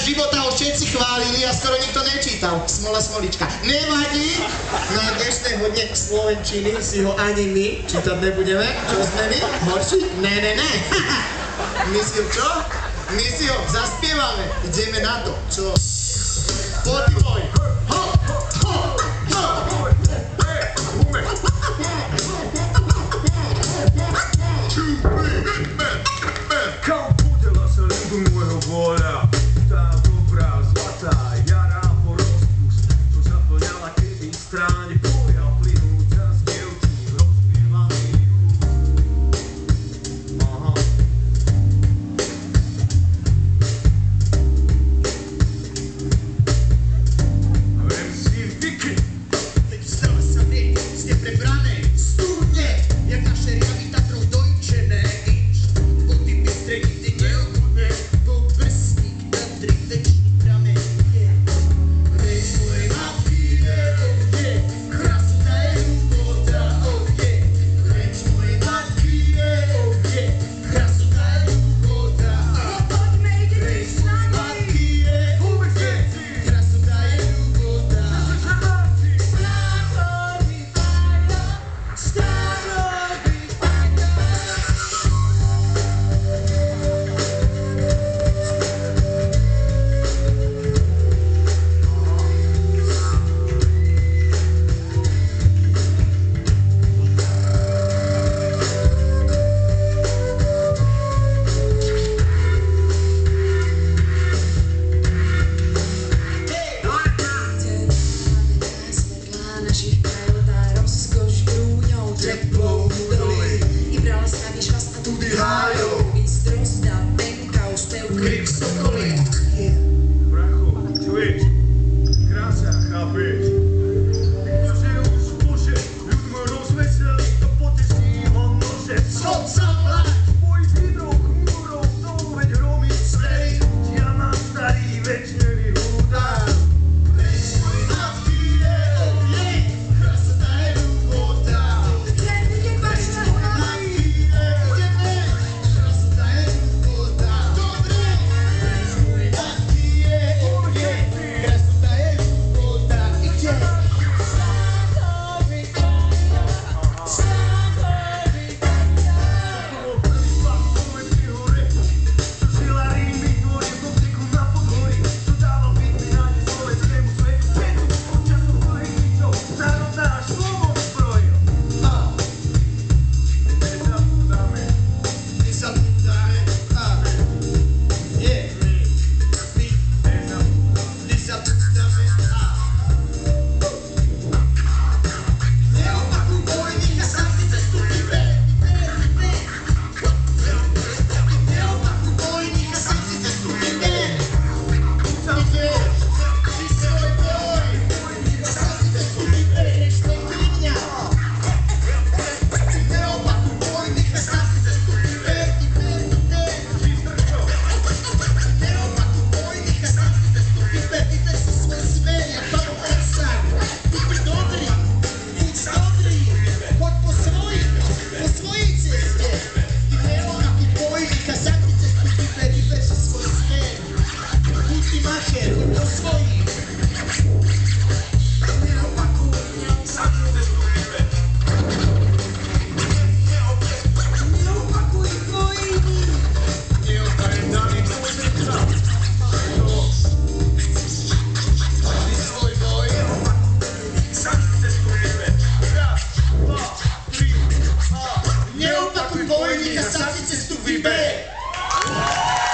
života ho všetci chválili a skoro nikto nečítal. Smola smolička. Nevadí, na dnešnej hodne slovenčiny si ho ani my čítať nebudeme. Čo sme my? Horší? Ne. My si ho čo? My si ho zaspievame. Ideme na to. Čo? Podvoj. Ho! Kam podela sa ľudu môjho voľa, tá dobrá, zlatá jara po rozpust, čo zaplňala kedy stráne boja plynúca z dievčín rozpievaný Aha. MC Vicky. Teď vstala sa vy, ste prebrané, studne, jak naše riavy Tatrou dojčené. Nikdy neobudne, bol prsník na tri večný pramen je. Reč mojej matky je, krasota je ľubota, reč mojej matky je, krasota je ľubota. Poďme, idete s nami. Krasota je ľubota. Bracho, čuješ? Krása, chápeš? Bože, už môže ľuďom rozveseliť, to poteší ho nože. Som sa plať! Boj s hydrou, chmúrou, to veď hromí strej, ja mám starý večne vyhúdá. Reč mojej matky je, krasota je ľubota. Idete pačne s nami. Krasota je ľubota. Dobre! Reč mojej matky je, krasota je ľubota. Ide! Neopakuj vojníka, sa si cestu vyber!